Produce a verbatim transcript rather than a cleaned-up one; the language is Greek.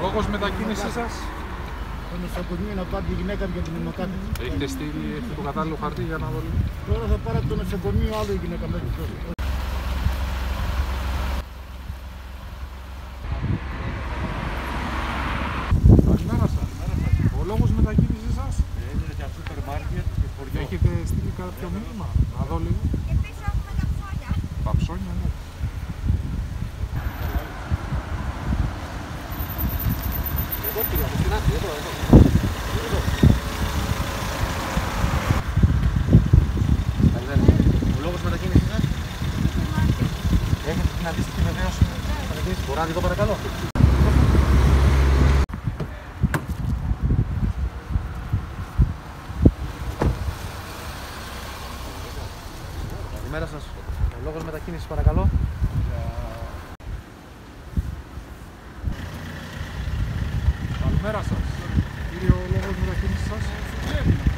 λόγος μετακίνησης σας? Το νοσοκομείο να πάρει τη γυναίκα μου για την αιμοκάθεση. Έχετε στείλει το κατάλληλο χαρτί για να δω λίγο? Τώρα θα πάρω από το νοσοκομείο άλλο η γυναίκα μέχρι τώρα. Καλημέρα σας. Ο λόγος μετακίνησης σας? Είναι για σούπερ μάρκετ και χωριό. Έχετε στείλει κάποιο μήνυμα? Να δω λίγο. Και πίσω έχουμε τα ψώνια. Τα ψώνια, ναι. Εγώ πήγα, μου στην άκρη, εδώ, εδώ. Εδώ. Καλημέρα. Ο λόγος μετακίνησης σας? Έχετε την αντίστοιχη βεβαίωση μετακίνησης? Μπορώ να τη δω παρακαλώ? Καλημέρα σας. Ο λόγος μετακίνησης παρακαλώ? Καλημέρα σας. Κύριε, ο λόγος μετακίνησης σας?